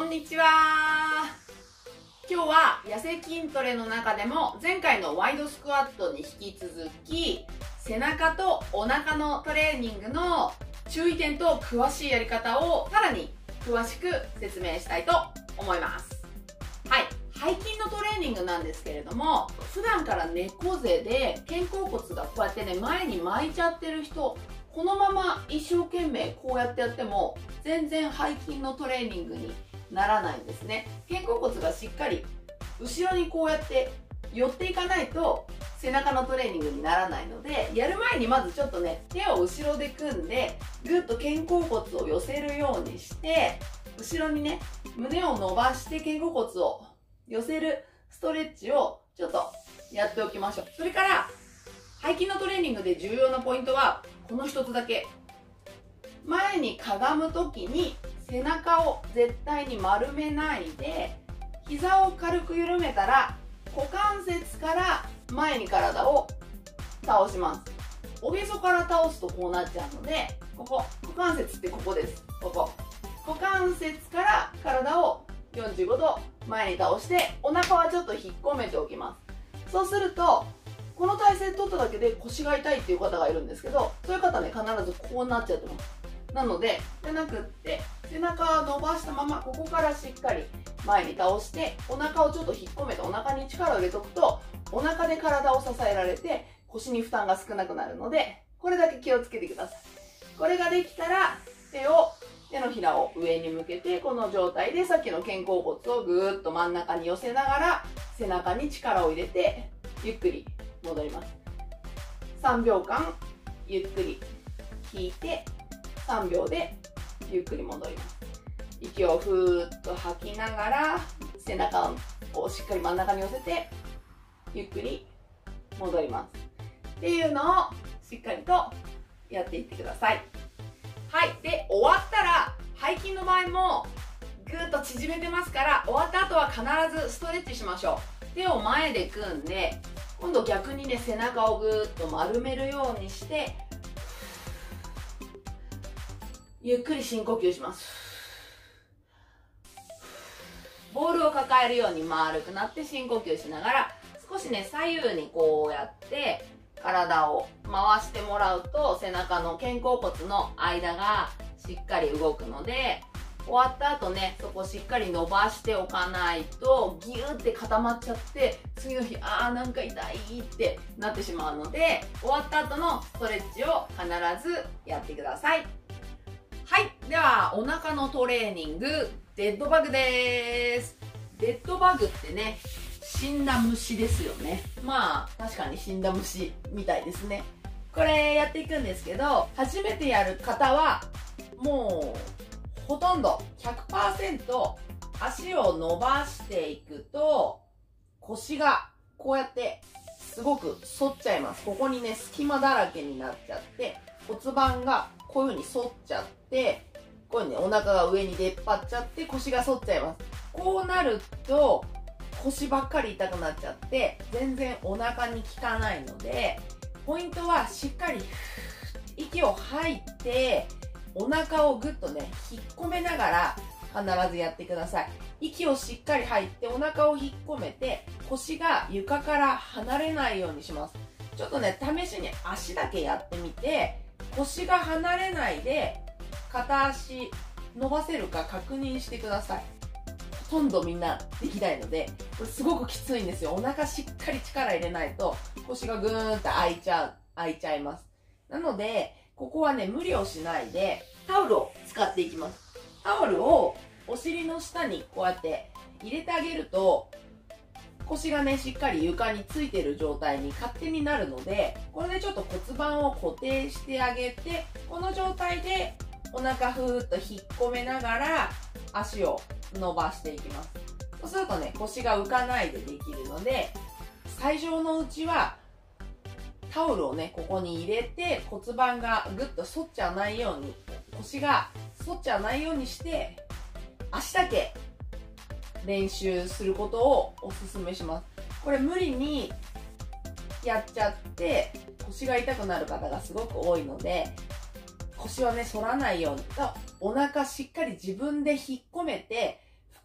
んにちは。今日は痩せ筋トレの中でも前回のワイドスクワットに引き続き背中とお腹のトレーニングの注意点と詳しいやり方をさらに詳しく説明したいと思います。はい、背筋のトレーニングなんですけれども、普段から猫背で肩甲骨がこうやってね前に巻いちゃってる人、このまま一生懸命こうやってやっても全然背筋のトレーニングにならないんですね。肩甲骨がしっかり後ろにこうやって寄っていかないと背中のトレーニングにならないので、やる前にまずちょっとね手を後ろで組んでぐっと肩甲骨を寄せるようにして後ろにね胸を伸ばして肩甲骨を寄せるストレッチをちょっとやっておきましょう。それから背筋のトレーニングで重要なポイントはこの一つだけ。前にかがむ時に背中を絶対に丸めないで、膝を軽く緩めたら股関節から前に体を倒します。おへそから倒すとこうなっちゃうので、ここ股関節ってここです。ここ股関節から体を45度前に倒してお腹はちょっと引っ込めておきます。そうするとこの体勢取っただけで腰が痛いっていう方がいるんですけど、そういう方ね必ずこうなっちゃってます。なのでじゃなくって背中を伸ばしたままここからしっかり前に倒してお腹をちょっと引っ込めてお腹に力を入れとくとお腹で体を支えられて腰に負担が少なくなるので、これだけ気をつけてください。これができたら手のひらを上に向けてこの状態でさっきの肩甲骨をぐーっと真ん中に寄せながら背中に力を入れてゆっくり戻ります。3秒間ゆっくり引いて3秒でゆっくり戻ります。息をふーっと吐きながら背中をしっかり真ん中に寄せてゆっくり戻りますっていうのをしっかりとやっていってください。はい、で終わったら背筋の場合もぐーっと縮めてますから、終わった後は必ずストレッチしましょう。手を前で組んで今度逆にね背中をぐーっと丸めるようにしてゆっくり深呼吸します。ボールを抱えるように丸くなって深呼吸しながら少しね左右にこうやって体を回してもらうと背中の肩甲骨の間がしっかり動くので、終わった後ねそこしっかり伸ばしておかないとギューって固まっちゃって次の日なんか痛いってなってしまうので、終わった後のストレッチを必ずやってください。はい、ではお腹のトレーニングデッドバグです。デッドバグってね死んだ虫ですよね。まあ確かに死んだ虫みたいですね。これやっていくんですけど、初めてやる方はもうほとんど 100% 足を伸ばしていくと腰がこうやってすごく反っちゃいます。ここにね隙間だらけになっちゃって骨盤がこういう風に反っちゃってこういう風にお腹が上に出っ張っちゃって腰が反っちゃいます。こうなると腰ばっかり痛くなっちゃって全然お腹に効かないので、ポイントはしっかり息を吐いてお腹をぐっとね引っ込めながら必ずやってください。息をしっかり吐いてお腹を引っ込めて腰が床から離れないようにします。ちょっとね試しに足だけやってみて腰が離れないで片足伸ばせるか確認してください。ほとんどみんなできないのでこれすごくきついんですよ。お腹しっかり力入れないと腰がぐーんと開いちゃいます。なのでここはね無理をしないでタオルを使っていきます。タオルをお尻の下にこうやって入れてあげると腰がねしっかり床についてる状態に勝手になるので、これでちょっと骨盤を固定してあげてこの状態でお腹ふーっと引っ込めながら足を伸ばしていきます。そうするとね腰が浮かないでできるので、最上のうちはタオルをねここに入れて骨盤がぐっと反っちゃわないように、腰が反っちゃわないようにして足だけ練習することをおすすめします。これ無理にやっちゃって腰が痛くなる方がすごく多いので、腰はね反らないようにお腹しっかり自分で引っ込めて腹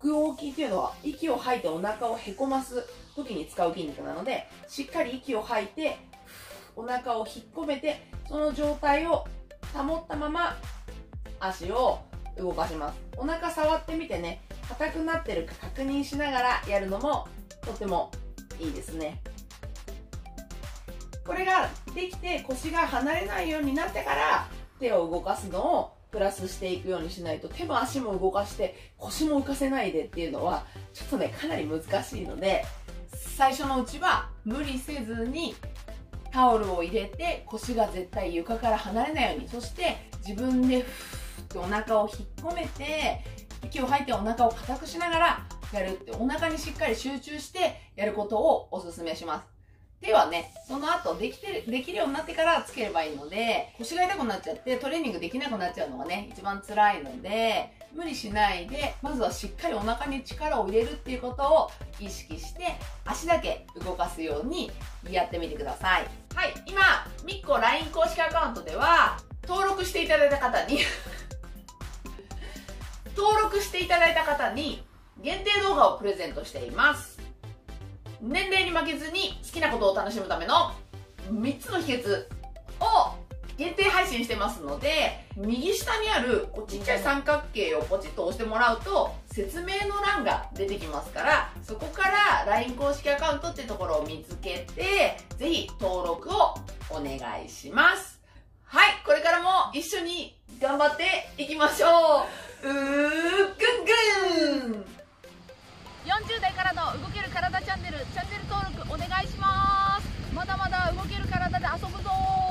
腹横筋っていうのは息を吐いてお腹をへこます時に使う筋肉なので、しっかり息を吐いてお腹を引っ込めて、その状態を保ったまま足を動かします。お腹触ってみてね、硬くなってるか確認しながらやるのもとてもいいですね。これができて腰が離れないようになってから手を動かすのをプラスしていくようにしないと、手も足も動かして腰も浮かせないでっていうのはちょっとねかなり難しいので、最初のうちは無理せずにタオルを入れて腰が絶対床から離れないように、そして自分でふーってお腹を引っ込めて息を吐いてお腹を硬くしながらやるって、お腹にしっかり集中してやることをおすすめします。手はね、その後できるようになってからつければいいので、腰が痛くなっちゃってトレーニングできなくなっちゃうのがね一番辛いので、無理しないでまずはしっかりお腹に力を入れるっていうことを意識して足だけ動かすようにやってみてください。はい、今みっこ LINE 公式アカウントでは登録していただいた方に限定動画をプレゼントしています。年齢に負けずに好きなことを楽しむための3つの秘訣を限定配信してますので、右下にあるちっちゃい三角形をポチッと押してもらうと説明の欄が出てきますから、そこから LINE 公式アカウントっていうところを見つけてぜひ登録をお願いします。はい、これからも一緒に頑張っていきましょう。ぐんぐん 40代からの動ける体チャンネル登録お願いします。まだまだ動ける体で遊ぶぞー。